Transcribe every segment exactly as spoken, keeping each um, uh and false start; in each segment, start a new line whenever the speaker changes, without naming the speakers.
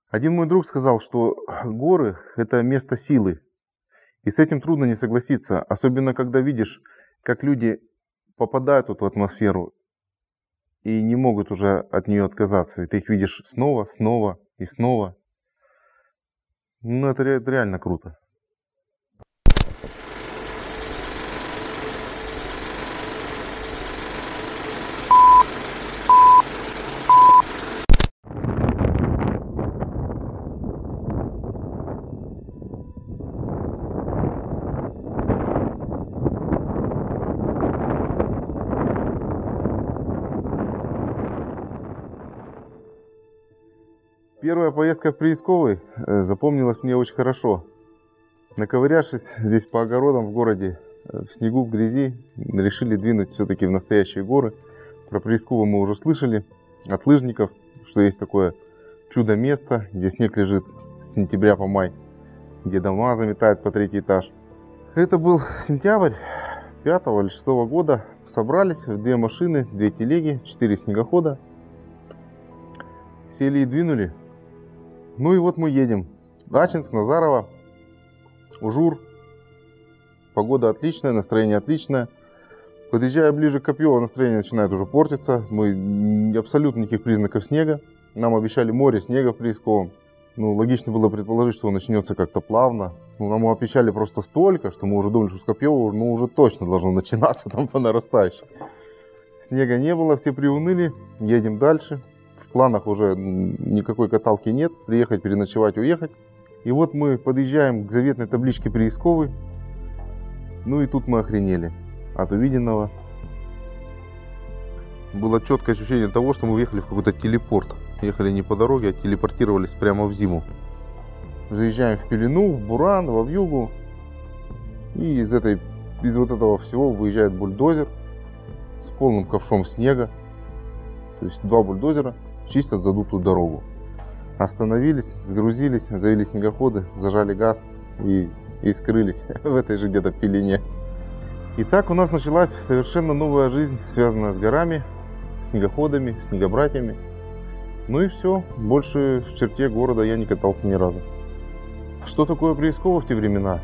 Один мой друг сказал, что горы – это место силы. И с этим трудно не согласиться, особенно когда видишь, как люди попадают вот в атмосферу и не могут уже от нее отказаться. И ты их видишь снова, снова и снова. Ну, это, это реально круто. Первая поездка в Приисковый запомнилась мне очень хорошо. Наковырявшись здесь по огородам в городе, в снегу, в грязи, решили двинуть все-таки в настоящие горы. Про Приисковый мы уже слышали от лыжников, что есть такое чудо-место, где снег лежит с сентября по май, где дома заметают по третий этаж. Это был сентябрь пятого или шестого года. Собрались в две машины, две телеги, четыре снегохода. Сели и двинули. Ну и вот мы едем. Ачинск, Назарово, Ужур. Погода отличная, настроение отличное. Подъезжая ближе к Копьеву, настроение начинает уже портиться. Мы абсолютно никаких признаков снега. Нам обещали море снега в Приисковом. Ну, логично было предположить, что он начнется как-то плавно. Ну, нам обещали просто столько, что мы уже думали, что с Копьева ну, уже точно должно начинаться там по нарастающей. Снега не было, все приуныли. Едем дальше. В планах уже никакой каталки нет. Приехать, переночевать, уехать. И вот мы подъезжаем к заветной табличке Приисковый. Ну и тут мы охренели от увиденного. Было четкое ощущение того, что мы въехали в какой-то телепорт. Ехали не по дороге, а телепортировались прямо в зиму. Заезжаем в Пелену, в Буран, во Вьюгу. И из, этой, из вот этого всего выезжает бульдозер с полным ковшом снега. То есть два бульдозера чистят задутую дорогу. Остановились, сгрузились, завели снегоходы, зажали газ и, и скрылись в этой же где-то пелене. И так у нас началась совершенно новая жизнь, связанная с горами, снегоходами, снегобратьями. Ну и все, больше в черте города я не катался ни разу. Что такое Приисково в те времена?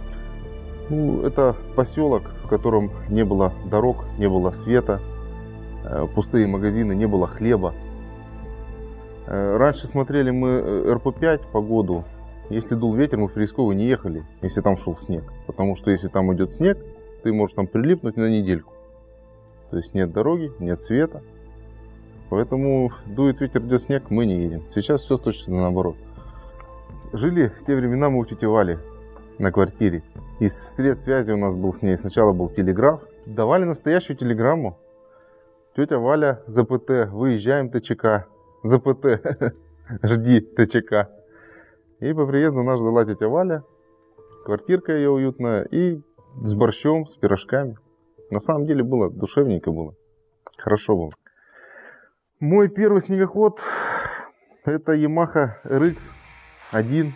Ну, это поселок, в котором не было дорог, не было света, пустые магазины, не было хлеба. Раньше смотрели мы эр пэ пять погоду. Если дул ветер, мы в Приисковый не ехали, если там шел снег. Потому что если там идет снег, ты можешь там прилипнуть на недельку. То есть нет дороги, нет света. Поэтому дует ветер, идет снег, мы не едем. Сейчас все точно наоборот. Жили в те времена мы у тети Вали на квартире. Из средств связи у нас был с ней сначала был телеграф. Давали настоящую телеграмму. Тетя Валя, зэ пэ тэ, выезжаем, тэ че ка. зэ пэ тэ, жди, тэ че ка. И по приезду нас ждала тетя Валя, квартирка ее уютная, и с борщом, с пирожками. На самом деле было душевненько было, хорошо было. Мой первый снегоход — это Yamaha эр икс один,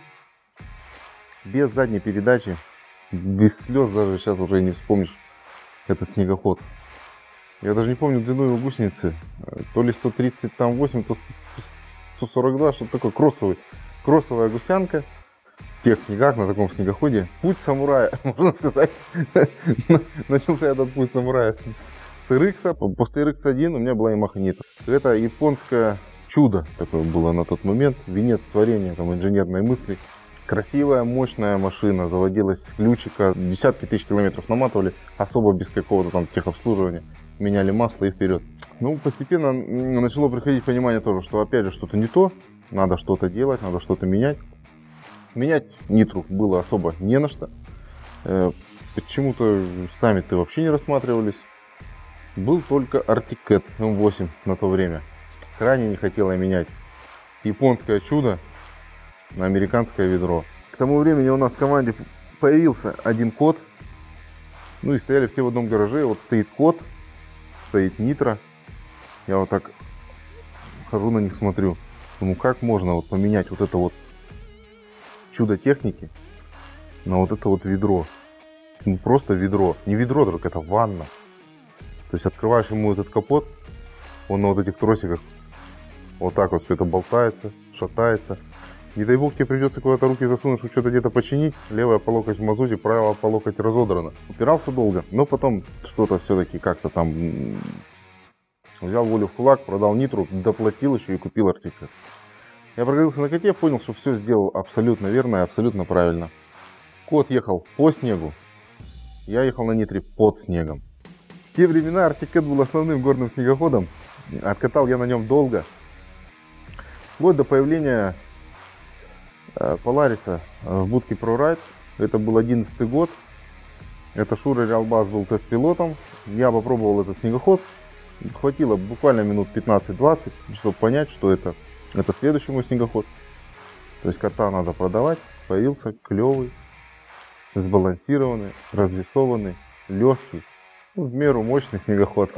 без задней передачи, без слез даже сейчас уже не вспомнишь этот снегоход. Я даже не помню длину его гусеницы. То ли сто тридцать восемь, то сто сорок два, что-то такое. Кроссовый. Кроссовая гусянка. В тех снегах, на таком снегоходе. Путь самурая, можно сказать. Начался этот путь самурая с, с эр икс. После эр икс один у меня была Yamaha Nitro. Это японское чудо такое было на тот момент. Венец творения там, инженерной мысли. Красивая, мощная машина. Заводилась с ключика. Десятки тысяч километров наматывали. Особо без какого-то там техобслуживания. Меняли масло и вперед. Ну, постепенно начало приходить понимание тоже, что опять же что-то не то. Надо что-то делать, надо что-то менять. Менять Нитру было особо не на что. Почему-то сами-то вообще не рассматривались. Был только Arctic Cat эм восемь на то время. Крайне не хотела менять японское чудо на американское ведро. К тому времени у нас в команде появился один кот. Ну и стояли все в одном гараже. Вот стоит кот, стоит Нитро. Я вот так хожу на них, смотрю. Думаю, как можно вот поменять вот это вот чудо техники на вот это вот ведро. Ну просто ведро. Не ведро даже, это ванна. То есть открываешь ему этот капот, он на вот этих тросиках вот так вот все это болтается, шатается. Не дай бог тебе придется куда-то руки засунуть, чтобы что-то где-то починить. Левая по локоть в мазуте, правая по локоть разодрана. Упирался долго, но потом что-то все-таки как-то там взял волю в кулак, продал нитру, доплатил еще и купил артикет. Я прокатился на коте, понял, что все сделал абсолютно верно и абсолютно правильно. Кот ехал по снегу, я ехал на нитре под снегом. В те времена артикет был основным горным снегоходом. Откатал я на нем долго. Вплоть до появления Полариса в будке ProRide. Это был одиннадцатый год. Это Шура Реалбас был тест-пилотом. Я попробовал этот снегоход. Хватило буквально минут пятнадцать-двадцать, чтобы понять, что это. Это следующий мой снегоход. То есть кота надо продавать. Появился клевый, сбалансированный, развесованный, легкий, ну, в меру мощный снегоход.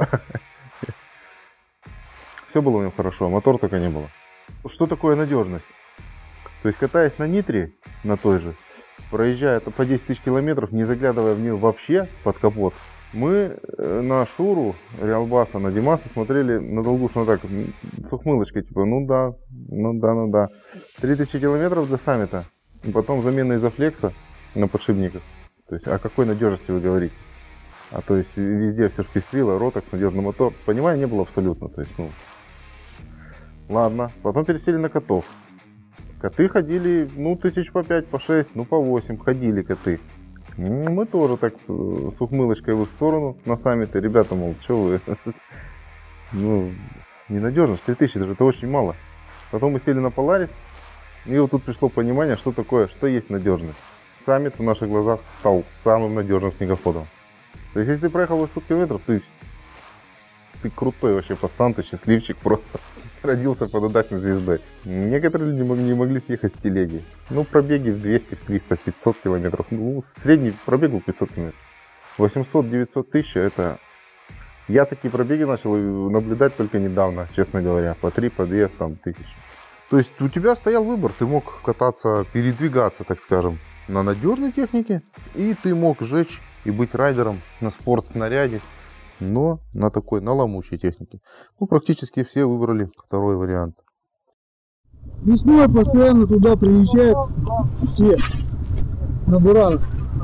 Все было у него хорошо, а мотор только не было. Что такое надежность? То есть, катаясь на нитре, на той же, проезжая по десять тысяч километров, не заглядывая в нее вообще под капот, мы на Шуру Реалбаса, на Димаса смотрели на долгушно так, с ухмылочкой, типа, ну да, ну да, ну да. три тысячи километров для саммита, и потом замена изофлекса на подшипниках. То есть, о какой надежности вы говорите? А то есть, везде все шпестрило, ротокс, надежный мотор. Понимания не было абсолютно. То есть, ну, ладно. Потом пересели на котов. Коты ходили, ну, тысяч по пять, по шесть, ну, по восемь ходили коты. Мы тоже так с ухмылочкой в их сторону на саммиты. Ребята, мол, что вы? Ну, ненадежность, три тысячи, это очень мало. Потом мы сели на Поларис, и вот тут пришло понимание, что такое, что есть надежность. Саммит в наших глазах стал самым надежным снегоходом. То есть, если ты проехал восемьсот километров, то есть ты крутой вообще пацан, ты счастливчик просто. Родился под удачной звездой. Некоторые люди не могли съехать с телеги. Ну, пробеги в двести, в триста, в пятьсот километров. Ну, средний пробег был пятьсот километров. восемьсот-девятьсот тысяч, это... Я такие пробеги начал наблюдать только недавно, честно говоря. По три, по две, там, тысячи. То есть, у тебя стоял выбор. Ты мог кататься, передвигаться, так скажем, на надежной технике. И ты мог жечь и быть райдером на спортснаряде. Но на такой, на ломучей технике. Ну, практически все выбрали второй вариант.
Весной постоянно туда приезжают все на буранах.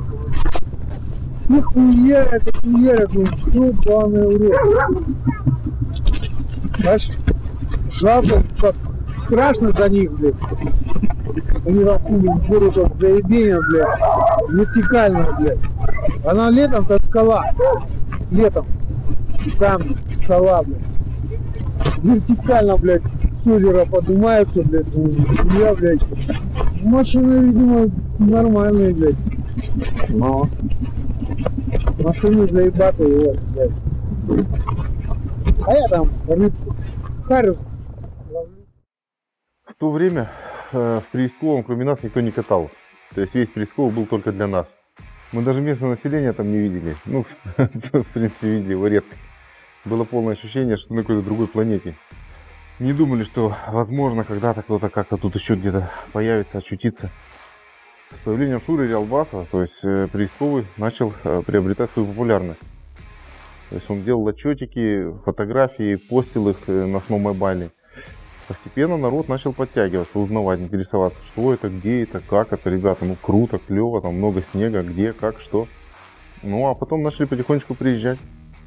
Их хуярят, их хуярят, ну, ебаный урод. Знаешь, жалко, страшно за них, блядь. У них акулы, город заебение, блядь, вертикально, блядь. Она летом-то скала, летом. Там скала, блядь. Вертикально, блядь, с озера поднимается, блядь. Я, блядь. Машины, видимо, нормальные, блядь. Но машины заебатые, вот, блядь. А я там рыбку. Харю ловлю.
В то время э, в Приисковом кроме нас никто не катал. То есть весь Приисков был только для нас. Мы даже местное население там не видели. Ну, в принципе, видели его редко. Было полное ощущение, что на какой-то другой планете. Не думали, что возможно когда-то кто-то как-то тут еще где-то появится, очутится. С появлением Шуры Реалбаса, то есть Приисковый начал приобретать свою популярность. То есть он делал отчетики, фотографии, постил их на Snowmobile. Постепенно народ начал подтягиваться, узнавать, интересоваться, что это, где это, как это, ребята, ну круто, клево, там много снега, где, как, что. Ну а потом начали потихонечку приезжать.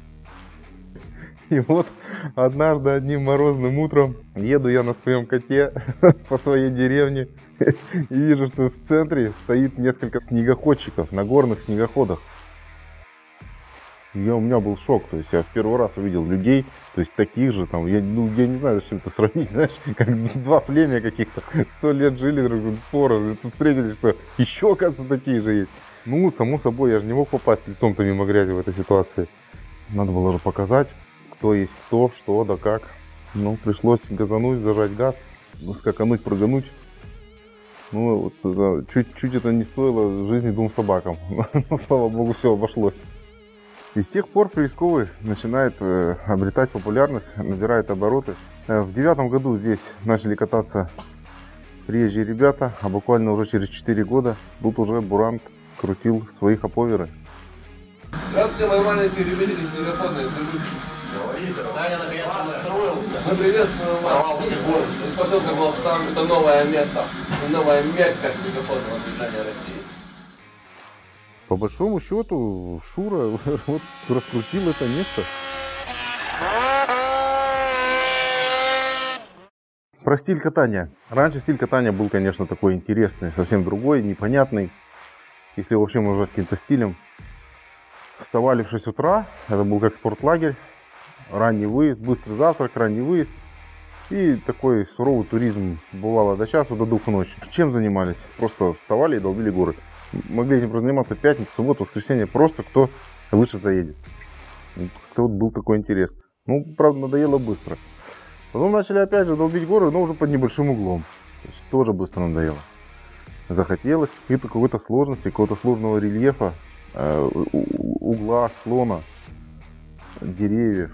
И вот однажды одним морозным утром еду я на своем коте по своей деревне и вижу, что в центре стоит несколько снегоходчиков на горных снегоходах. Я, у меня был шок, то есть я в первый раз увидел людей, то есть таких же, там, я, ну, я не знаю, с чем это сравнить, знаешь, как два племя каких-то, сто лет жили друг друга порознь, тут встретились, что еще, оказывается, такие же есть. Ну, само собой, я же не мог попасть лицом-то мимо грязи в этой ситуации. Надо было же показать, кто есть кто, что, да как. Ну, пришлось газануть, зажать газ, скакануть, прыгануть. Ну, вот, чуть-чуть это не стоило жизни двум собакам, но, слава богу, все обошлось. И с тех пор Приисковый начинает э, обретать популярность, набирает обороты. Э, в девятом году здесь начали кататься приезжие ребята, а буквально уже через четыре года тут уже Бурант крутил свои хоповеры.
Здравствуйте, мои маленькие любители снегоходные. Говорите, Саня наконец-то настроился. Мы приветствуем вас. сих пор поселка Главстан это новое место, новая мекка снегоходного движения России.
По большому счету, Шура вот раскрутил это место. Про стиль катания. Раньше стиль катания был, конечно, такой интересный, совсем другой, непонятный. Если вообще можно назвать каким-то стилем. Вставали в шесть утра, это был как спортлагерь. Ранний выезд, быстрый завтрак, ранний выезд. И такой суровый туризм бывало до часу, до двух ночи. Чем занимались? Просто вставали и долбили горы. Могли этим заниматься пятницу, субботу, воскресенье, просто кто выше заедет. Как-то вот был такой интерес. Ну, правда, надоело быстро. Потом начали опять же долбить горы, но уже под небольшим углом. То есть тоже быстро надоело. Захотелось какой-то какой-то сложности, какого-то сложного рельефа, угла, склона, деревьев.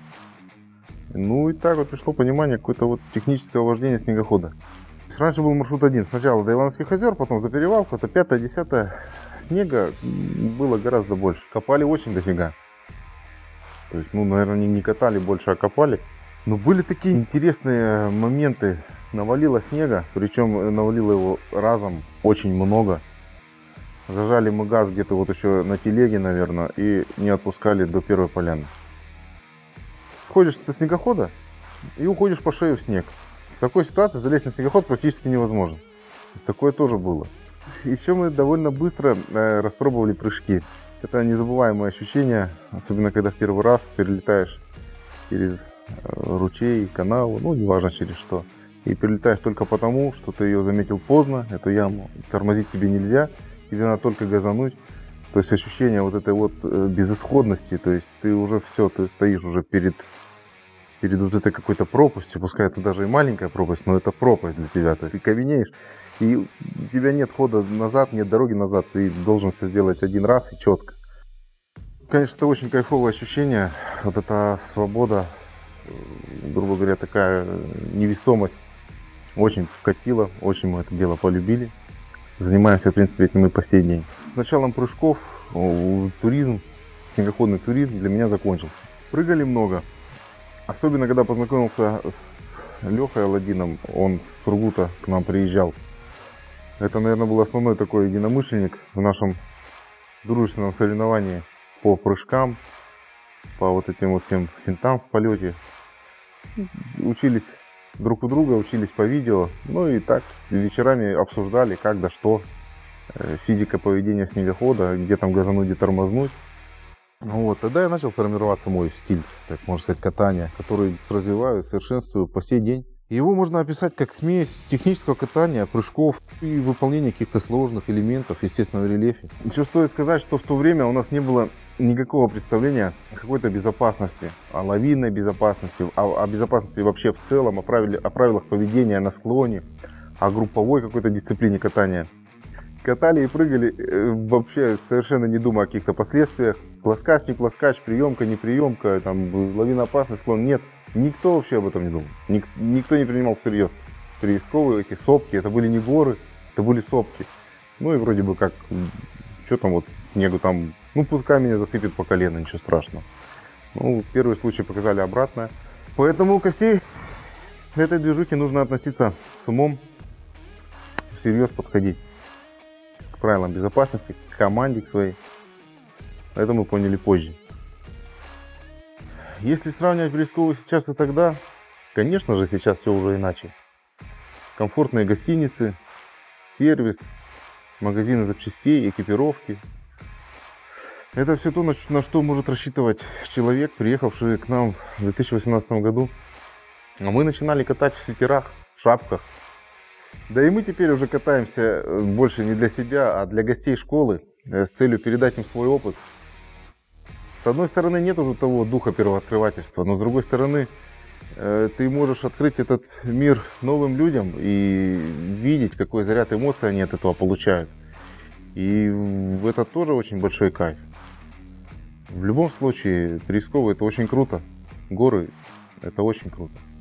Ну и так вот пришло понимание какое-то вот технического вождения снегохода. Раньше был маршрут один. Сначала до Ивановских озер, потом за перевалку. Это пятое-десятое. Снега было гораздо больше. Копали очень дофига. То есть, ну, наверное, не, не катали больше, а копали. Но были такие интересные моменты. Навалило снега, причем навалило его разом очень много. Зажали мы газ где-то вот еще на телеге, наверное, и не отпускали до первой поляны. Сходишь со снегохода и уходишь по шею в снег. В такой ситуации залезть на снегоход практически невозможно. То есть такое тоже было. Еще мы довольно быстро э, распробовали прыжки. Это незабываемое ощущение, особенно когда в первый раз перелетаешь через э, ручей, канаву, ну неважно через что. И перелетаешь только потому, что ты ее заметил поздно, эту яму. Тормозить тебе нельзя, тебе надо только газануть. То есть ощущение вот этой вот э, безысходности, то есть ты уже все, ты стоишь уже перед... перед вот этой какой-то пропастью, пускай это даже и маленькая пропасть, но это пропасть для тебя. То есть ты каменеешь, и у тебя нет хода назад, нет дороги назад, ты должен все сделать один раз и четко. Конечно, это очень кайфовое ощущение, вот эта свобода, грубо говоря, такая невесомость, очень вкатила, очень мы это дело полюбили. Занимаемся, в принципе, этим и по сей день. С началом прыжков туризм, снегоходный туризм для меня закончился. Прыгали много. Особенно, когда познакомился с Лехой Аладдином, он с Сургута к нам приезжал. Это, наверное, был основной такой единомышленник в нашем дружественном соревновании по прыжкам, по вот этим вот всем финтам в полете. Учились друг у друга, учились по видео, ну и так вечерами обсуждали, как да что, физика поведения снегохода, где там газануть, где тормознуть. Ну вот, тогда я начал формироваться мой стиль, так можно сказать, катания, который развиваю, совершенствую по сей день. Его можно описать как смесь технического катания, прыжков и выполнения каких-то сложных элементов, естественно, в рельефе. Еще стоит сказать, что в то время у нас не было никакого представления о какой-то безопасности, о лавинной безопасности, о, о безопасности вообще в целом, о, правиле, о правилах поведения на склоне, о групповой какой-то дисциплине катания. Катали и прыгали, вообще совершенно не думая о каких-то последствиях. Плоскач, не плоскач, приемка, не приемка, там, лавиноопасный склон. Нет, никто вообще об этом не думал. Ник, никто не принимал всерьез. Приисковые эти сопки, это были не горы, это были сопки. Ну и вроде бы как, что там вот снегу там, ну пускай меня засыпет по колено, ничего страшного. Ну, первые случаи показали обратное. Поэтому ко всей этой движухе нужно относиться с умом, всерьез подходить к правилам безопасности, к команде к своей. Это мы поняли позже. Если сравнивать Приисковую сейчас и тогда, конечно же, сейчас все уже иначе. Комфортные гостиницы, сервис, магазины запчастей, экипировки. Это все то, на что может рассчитывать человек, приехавший к нам в две тысячи восемнадцатом году. А мы начинали катать в свитерах, в шапках. Да и мы теперь уже катаемся больше не для себя, а для гостей школы, с целью передать им свой опыт. С одной стороны, нет уже того духа первооткрывательства, но с другой стороны, ты можешь открыть этот мир новым людям и видеть, какой заряд эмоций они от этого получают. И это тоже очень большой кайф. В любом случае, Приисковая — это очень круто. Горы — это очень круто.